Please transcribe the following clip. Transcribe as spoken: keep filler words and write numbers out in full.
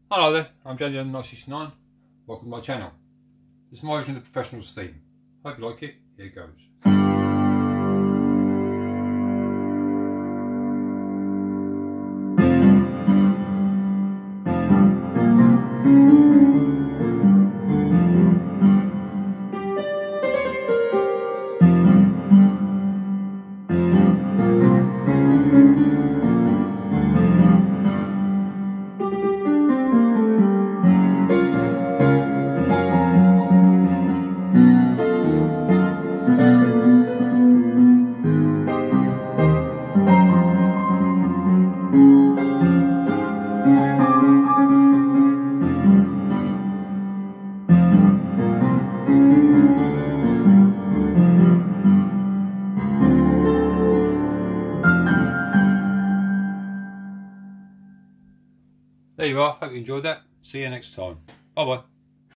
Hello there, I'm J J nine sixty-nine. Welcome to my channel. This is my version of the Professionals theme. Hope you like it. Here it goes. There you are, hope you enjoyed that. See you next time. Bye bye.